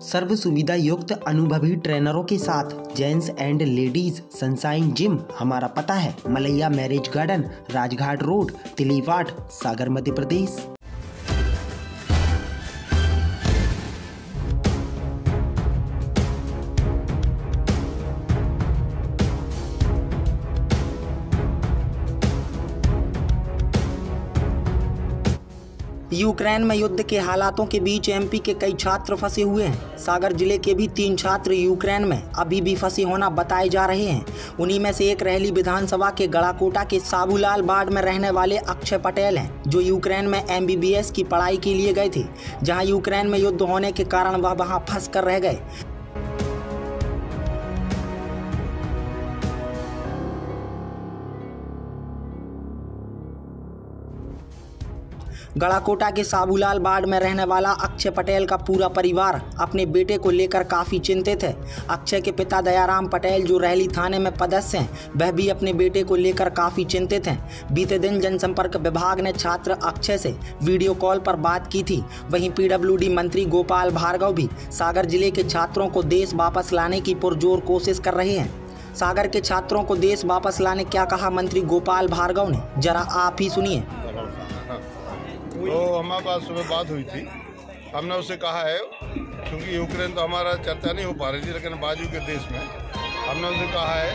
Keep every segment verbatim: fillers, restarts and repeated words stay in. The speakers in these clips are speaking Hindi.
सर्व सुविधा युक्त अनुभवी ट्रेनरों के साथ gents and ladies sunshine gym. हमारा पता है Malaiya marriage garden, Rajghat road, Tiliwat, Sagar, Madhya Pradesh. Ukraine में युद्ध के हालातों के बीच एमपी के कई छात्र फंसे हुए हैं। सागर जिले के भी तीन छात्र यूक्रेन में अभी भी फंसे होना बताए जा रहे हैं। उन्हीं में से एक रहली विधानसभा के गड़ाकोटा के साबूलाल बाड़ में रहने वाले अक्षय पटेल हैं, जो यूक्रेन में एमबीबीएस की पढ़ाई के लिए गए थे, जहां यूक्रेन में युद्ध होने के कारण वह वहां फंस कर रह गए। गड़ाकोटा के साबूलाल बाड़ में रहने वाला अक्षय पटेल का पूरा परिवार अपने बेटे को लेकर काफ़ी चिंतित है। अक्षय के पिता दयाराम पटेल, जो रहली थाने में पदस्थ हैं, वह भी अपने बेटे को लेकर काफ़ी चिंतित हैं। बीते दिन जनसंपर्क विभाग ने छात्र अक्षय से वीडियो कॉल पर बात की थी। वहीं पीडब्ल्यूडी मंत्री गोपाल भार्गव भी सागर जिले के छात्रों को देश वापस लाने की पुरजोर कोशिश कर रहे हैं। सागर के छात्रों को देश वापस लाने क्या कहा मंत्री गोपाल भार्गव ने, जरा आप ही सुनिए। तो हमारे पास सुबह बात हुई थी, हमने उससे कहा है, क्योंकि यूक्रेन तो हमारा चर्चा नहीं हो पा रही थी, लेकिन बाजू के देश में हमने उससे कहा है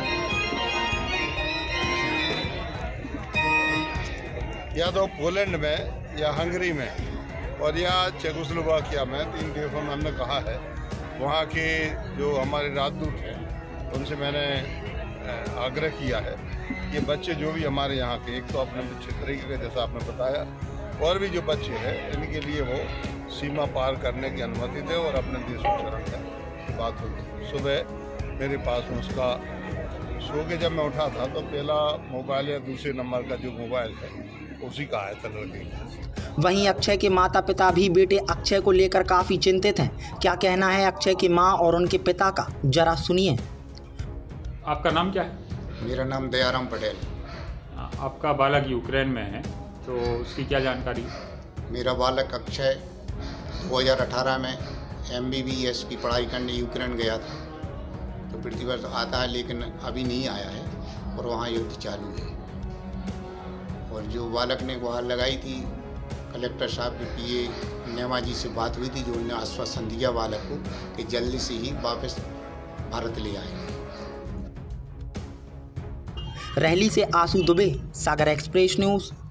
या तो पोलैंड में या हंगरी में और या चेकोस्लोवाकिया में, तीन देशों में हमने कहा है। वहाँ के जो हमारे राजदूत हैं उनसे मैंने आग्रह किया है कि बच्चे जो भी हमारे यहाँ के, एक तो अपने क्षेत्र के जैसा आपने बताया, और भी जो बच्चे हैं इनके लिए वो सीमा पार करने की अनुमति दें और अपने देश में शरण दें। बात हुई सुबह मेरे पास उसका सो के जब मैं उठा था तो पहला मोबाइल या दूसरे नंबर का जो मोबाइल है उसी का आया था लड़के। वहीं अक्षय के माता पिता भी बेटे अक्षय को लेकर काफ़ी चिंतित हैं। क्या कहना है अक्षय की माँ और उनके पिता का, जरा सुनिए। आपका नाम क्या है? मेरा नाम दयाराम पटेल। आपका बालक यूक्रेन में है, तो उसकी क्या जानकारी? मेरा बालक अक्षय दो हज़ार अठारह में एमबीबीएस की पढ़ाई करने यूक्रेन गया था, तो प्रति वर्ष आता है, लेकिन अभी नहीं आया है और वहाँ युद्ध चालू है। और जो बालक ने गुहार लगाई थी, कलेक्टर साहब के पीए नेमा जी से बात हुई थी, जो उन्होंने आश्वासन दिया बालक को कि जल्दी से ही वापस भारत ले आएंगे। रहली से आशु दुबे, सागर एक्सप्रेस न्यूज़।